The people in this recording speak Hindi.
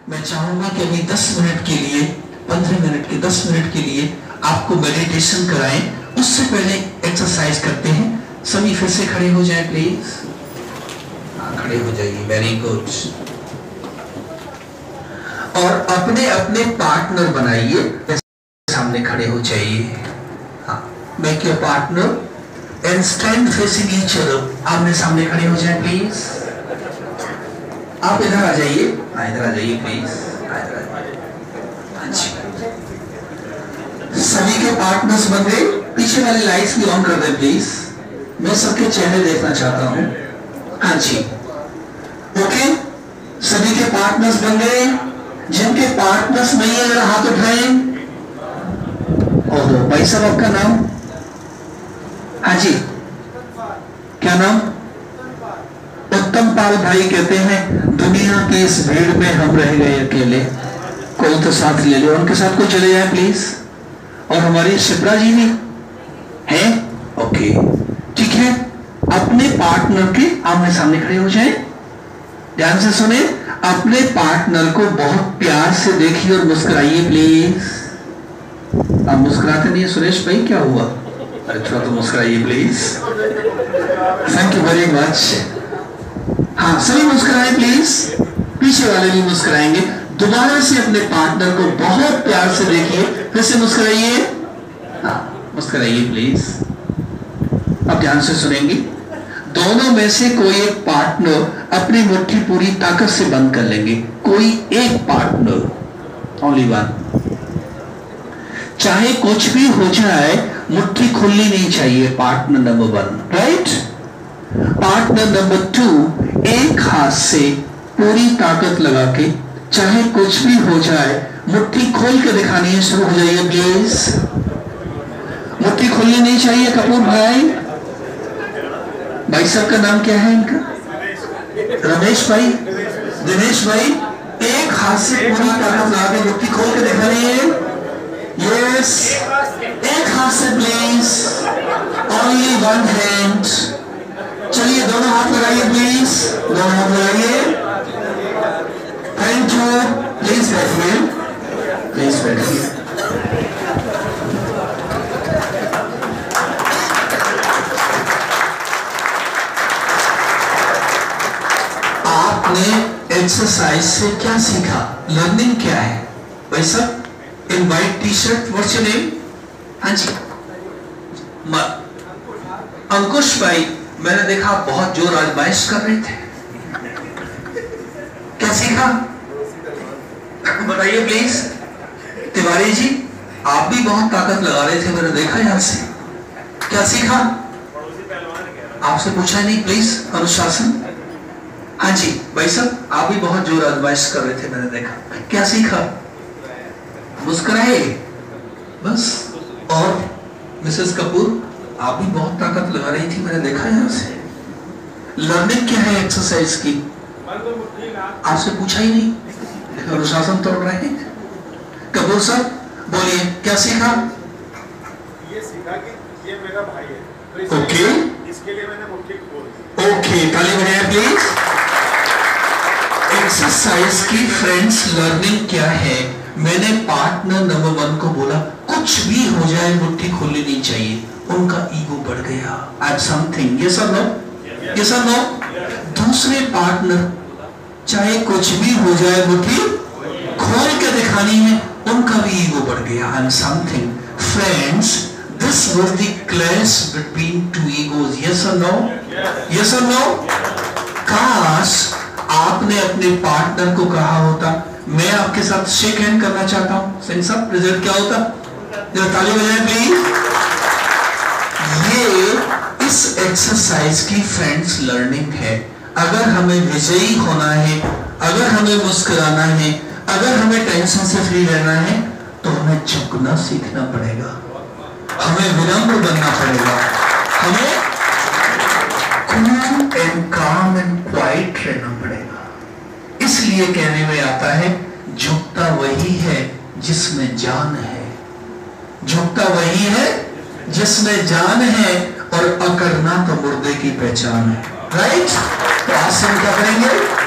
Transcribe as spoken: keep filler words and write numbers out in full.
मैं चाहूंगा कि अभी दस मिनट के लिए, पंद्रह मिनट के दस मिनट के लिए आपको मेडिटेशन कराएं। उससे पहले एक्सरसाइज करते हैं। सभी फिर से खड़े हो जाएं प्लीज। हाँ, खड़े हो जाइए, वेरी गुड। और अपने अपने पार्टनर बनाइए, सामने खड़े हो जाइए। हाँ, make your partner and stand facing each other. आमने सामने खड़े हो जाएं प्लीज। आप इधर आ जाइए, इधर आ जाइए प्लीज। सभी के पार्टनर्स बन गए। पीछे वाली लाइट्स भी ऑन कर दे प्लीज, मैं सबके चेहरे देखना चाहता हूं। हाँ जी, ओके, सभी के पार्टनर्स बन गए। जिनके पार्टनर्स नहीं है जरा हाथ उठाएं। और भाई साहब आपका नाम? हाँ जी, क्या नाम? उत्तम पाल भाई कहते हैं दुनिया की इस भीड़ में हम रह गए अकेले, कोई तो साथ ले ले। उनके साथ कोई चले जाए प्लीज। और हमारी शिप्रा जी भी हैं, ओके ठीक है। अपने पार्टनर के आमने सामने खड़े हो जाएं। ध्यान से सुने, अपने पार्टनर को बहुत प्यार से देखिए और मुस्कुराइए प्लीज। आप मुस्कुराते नहीं सुरेश भाई, क्या हुआ? अरे थोड़ा तो मुस्कुराइए please. Thank you very much. हाँ, सभी मुस्कुराएं प्लीज। पीछे वाले भी मुस्कुराएंगे। दोबारा से अपने पार्टनर को बहुत प्यार से देखिए, फिर से मुस्कुराइए। हाँ, मुस्कुराइए प्लीज। अब ध्यान से सुनेंगे। दोनों में से कोई एक पार्टनर अपनी मुट्ठी पूरी ताकत से बंद कर लेंगे। कोई एक पार्टनर, ओनली वन। चाहे कुछ भी हो जाए, मुट्ठी खुलनी नहीं चाहिए। Partner number one, right. Partner number two, एक हाथ से पूरी ताकत लगा के, चाहे कुछ भी हो जाए, मुट्ठी खोल के दिखानी है। शुरू हो जाइए प्लीज। मुट्ठी खुलनी नहीं चाहिए। कपूर भाई, भाई साहब का नाम क्या है इनका? रमेश भाई, दिनेश भाई। एक हाथ से पूरी ताकत लगा के मुट्ठी खोल के दिखानी है। यस, एक हाथ से प्लीज, ओनली वन हैंड। चलिए दोनों हाथ लगाइए प्लीज, दोनों हाथ लगाइए। Thank you. प्लीज बैठिए, प्लीज बैठिए। आपने एक्सरसाइज से क्या सीखा? लर्निंग क्या है भाई साहब? In white T shirt, what's your name? हाँ जी, अंकुश भाई। मैंने देखा बहुत जोर आजमाइश कर रहे थे। क्या सीखा बताइए प्लीज। तिवारी जी, आप भी बहुत ताकत लगा रहे थे, मैंने देखा यहां से। क्या सीखा? आपसे पूछा नहीं प्लीज। अनुशासन। हाँ जी भाई साहब, आप भी बहुत जोर आजमाइश कर रहे थे, मैंने देखा। क्या सीखा? मुस्कुराए बस। और मिसेस कपूर, आप भी बहुत ताकत लगा रही थी, मैंने देखा यहां से। लर्निंग क्या है एक्सरसाइज की? आपसे पूछा ही नहीं, अनुशासन तोड़ रहे हैं। कपूर साहब बोलिए, क्या सीखा? ये सीखा कि ये मेरा भाई है, तो ओके, इसके लिए मैंने मुट्ठी खोल दी। ओके, ताली बजाएं प्लीज। एक्सरसाइज की फ्रेंड्स लर्निंग क्या है? मैंने पार्टनर नंबर वन को बोला कुछ भी हो जाए मुट्ठी खोलनी नहीं चाहिए। उनका ईगो बढ़ गया एट समथिंग। यस और नो? यस और नो? दूसरे पार्टनर, चाहे कुछ भी हो जाए मुट्ठी खोल के दिखानी है, उनका भी ईगो बढ़ गया at something. Friends, this was the clash between two egos. Yes और नो? यस और नो? काश आपने अपने पार्टनर को कहा होता मैं आपके साथ शेक हैंड करना चाहता हूं, सिंह साहब, रिजल्ट क्या होता? जरा ताली बजाएं प्लीज। ये इस एक्सरसाइज की फ्रेंड्स लर्निंग है। अगर हमें विजयी होना है, अगर हमें मुस्कुराना है, अगर हमें टेंशन से फ्री रहना है, तो हमें झुकना सीखना पड़ेगा, हमें विनम्र बनना पड़ेगा, हमें cool and calm and quiet रहना पड़ेगा। इसलिए कहने में आता है झुकता वही है जिसमें जान है, झुकता वही है जिसमें जान है, और अकड़ना तो मुर्दे की पहचान है। राइट? तो आज से हम क्या करेंगे?